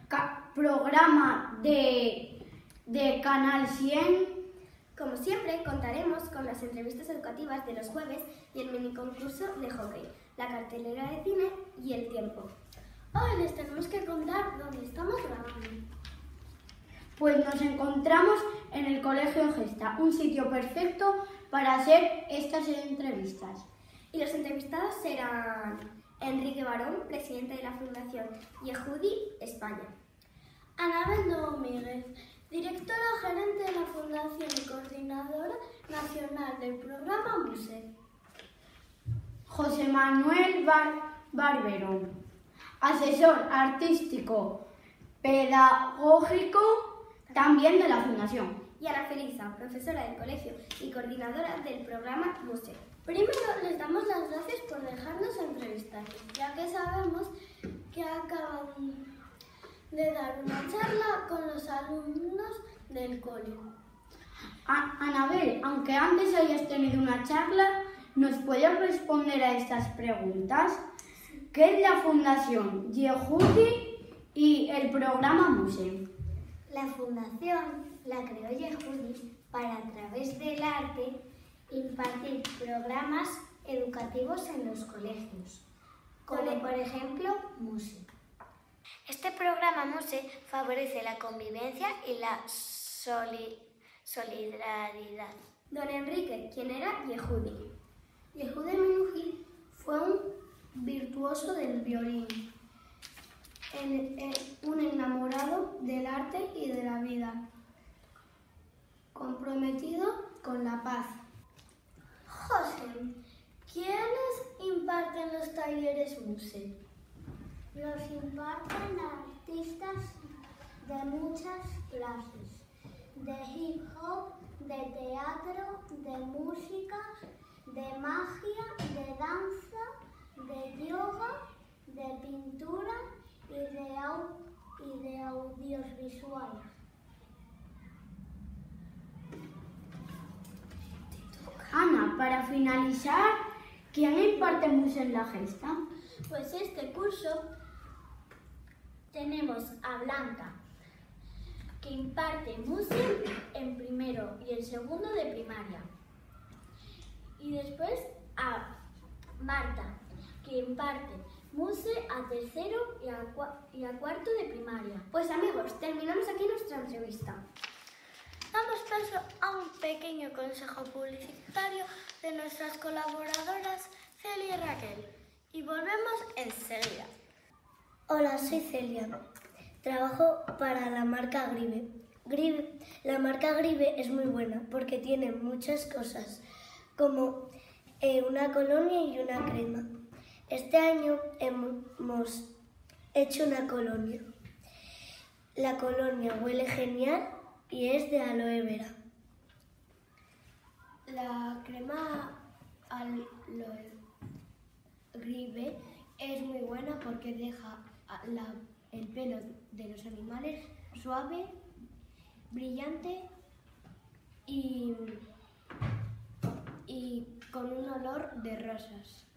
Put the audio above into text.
programa de Canal 100. Como siempre, contaremos con las entrevistas educativas de los jueves y el miniconcurso de hockey, la cartelera de cine y el tiempo. Hoy les tenemos que contar dónde estamos grabando. Pues nos encontramos en el Colegio Gesta, un sitio perfecto para hacer estas entrevistas. Y los entrevistados serán Enrique Barón, presidente de la Fundación Yehudi España; Anabel Domínguez, directora gerente de la Fundación y coordinadora nacional del programa MUSE; José Manuel Barbero, asesor artístico pedagógico también de la Fundación; y Ana Felisa, profesora del colegio y coordinadora del programa MUSE. Primero les damos las gracias por dejarnos entrevistar, ya que sabemos que acaban de dar una charla con los alumnos del cole. Anabel, aunque antes hayas tenido una charla, ¿nos puedes responder a estas preguntas? ¿Qué es la Fundación Yehudi y el programa MUSE? La fundación la creó Yehudi para, a través del arte, impartir programas educativos en los colegios, como por ejemplo MUSE. Este programa MUSE favorece la convivencia y la solidaridad. Don Enrique, ¿quién era Yehudi? Yehudi Menuhin fue un virtuoso del violín, un enamorado del arte y de la vida, comprometido con la paz. José, ¿quiénes imparten los talleres MUSE? Los imparten artistas de muchas clases, de hip hop, de teatro, de música, de magia, de danza, de yoga, de pintura y de audiovisuales. Ana, para finalizar, ¿quién imparte MUSE en la Gesta? Pues este curso tenemos a Blanca, que imparte MUSE en primero y en segundo de primaria. Y después a Marta, que imparte MUSE a tercero y a cuarto de primaria. Pues amigos, terminamos aquí nuestra entrevista. Damos paso a un pequeño consejo publicitario de nuestras colaboradoras Celia y Raquel. Y volvemos enseguida. Hola, soy Celia. Trabajo para la marca Grive. La marca Grive es muy buena porque tiene muchas cosas, como una colonia y una crema. Este año hemos hecho una colonia. La colonia huele genial y es de aloe vera. La crema aloe Grive es muy buena porque deja el pelo de los animales suave, brillante y con un olor de rosas.